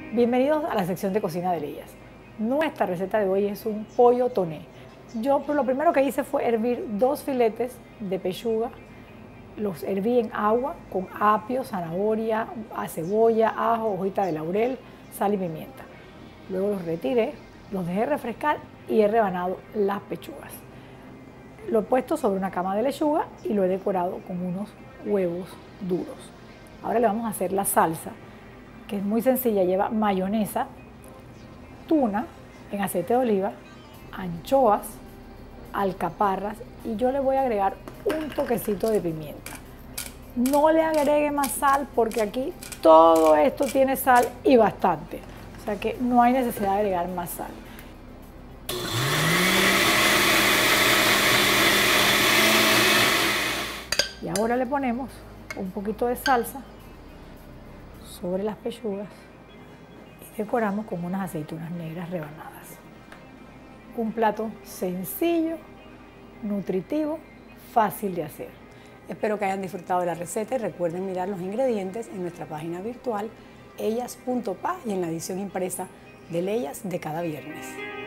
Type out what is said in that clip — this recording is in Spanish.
Bienvenidos a la sección de cocina de Leyas. Nuestra receta de hoy es un pollo toné. Yo lo primero que hice fue hervir 2 filetes de pechuga. Los herví en agua con apio, zanahoria, cebolla, ajo, hojita de laurel, sal y pimienta. Luego los retiré, los dejé refrescar y he rebanado las pechugas. Lo he puesto sobre una cama de lechuga y lo he decorado con unos huevos duros. Ahora le vamos a hacer la salsa, que es muy sencilla, lleva mayonesa, tuna en aceite de oliva, anchoas, alcaparras y yo le voy a agregar un toquecito de pimienta. No le agregue más sal porque aquí todo esto tiene sal y bastante, o sea que no hay necesidad de agregar más sal. Y ahora le ponemos un poquito de salsa sobre las pechugas y decoramos con unas aceitunas negras rebanadas. Un plato sencillo, nutritivo, fácil de hacer. Espero que hayan disfrutado de la receta y recuerden mirar los ingredientes en nuestra página virtual ellas.pa y en la edición impresa de Leyas de cada viernes.